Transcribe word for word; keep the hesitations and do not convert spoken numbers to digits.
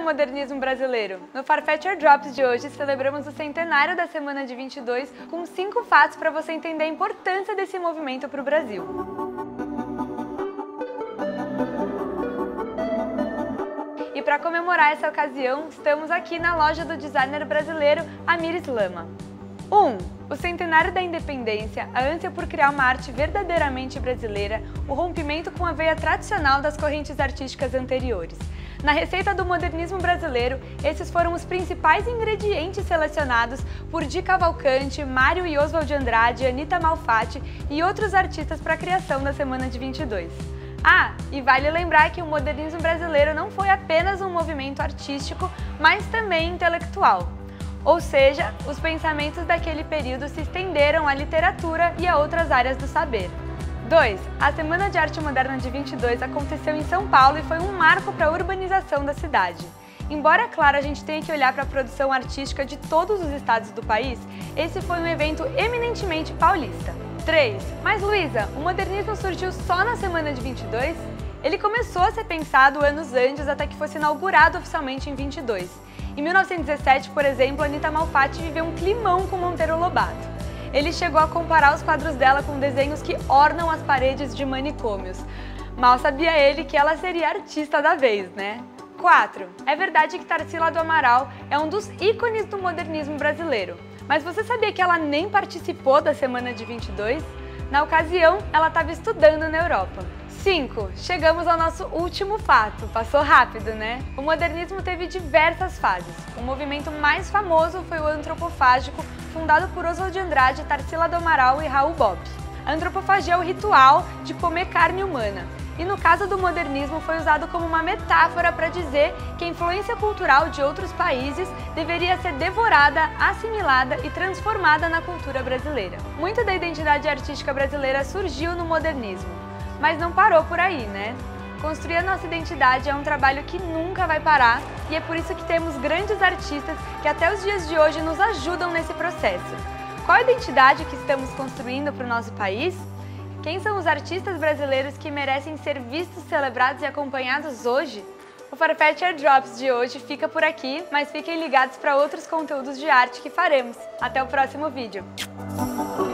modernismo brasileiro. No Farfetch Airdrops de hoje, celebramos o centenário da Semana de vinte e dois com cinco fatos para você entender a importância desse movimento para o Brasil. E para comemorar essa ocasião, estamos aqui na loja do designer brasileiro Amir Slama. um. O centenário da independência, a ânsia por criar uma arte verdadeiramente brasileira, o rompimento com a veia tradicional das correntes artísticas anteriores. Na receita do modernismo brasileiro, esses foram os principais ingredientes selecionados por Di Cavalcanti, Mário e Oswald de Andrade, Anitta Malfatti e outros artistas para a criação da Semana de vinte e dois. Ah, e vale lembrar que o modernismo brasileiro não foi apenas um movimento artístico, mas também intelectual. Ou seja, os pensamentos daquele período se estenderam à literatura e a outras áreas do saber. dois. A Semana de Arte Moderna de vinte e dois aconteceu em São Paulo e foi um marco para a urbanização da cidade. Embora, claro, a gente tenha que olhar para a produção artística de todos os estados do país, esse foi um evento eminentemente paulista. três. Mas, Luísa, o modernismo surgiu só na Semana de vinte e dois? Ele começou a ser pensado anos antes até que fosse inaugurado oficialmente em vinte e dois. Em mil novecentos e dezessete, por exemplo, Anitta Malfatti viveu um climão com Monteiro Lobato. Ele chegou a comparar os quadros dela com desenhos que ornam as paredes de manicômios. Mal sabia ele que ela seria a artista da vez, né? quatro. É verdade que Tarsila do Amaral é um dos ícones do modernismo brasileiro. Mas você sabia que ela nem participou da Semana de vinte e dois? Na ocasião, ela estava estudando na Europa. cinco. Chegamos ao nosso último fato. Passou rápido, né? O modernismo teve diversas fases. O movimento mais famoso foi o antropofágico, fundado por Oswald de Andrade, Tarsila do Amaral e Raul Bop. A antropofagia é o ritual de comer carne humana. E no caso do modernismo foi usado como uma metáfora para dizer que a influência cultural de outros países deveria ser devorada, assimilada e transformada na cultura brasileira. Muito da identidade artística brasileira surgiu no modernismo. Mas não parou por aí, né? Construir a nossa identidade é um trabalho que nunca vai parar e é por isso que temos grandes artistas que até os dias de hoje nos ajudam nesse processo. Qual a identidade que estamos construindo para o nosso país? Quem são os artistas brasileiros que merecem ser vistos, celebrados e acompanhados hoje? O Farfetch Airdrops de hoje fica por aqui, mas fiquem ligados para outros conteúdos de arte que faremos. Até o próximo vídeo!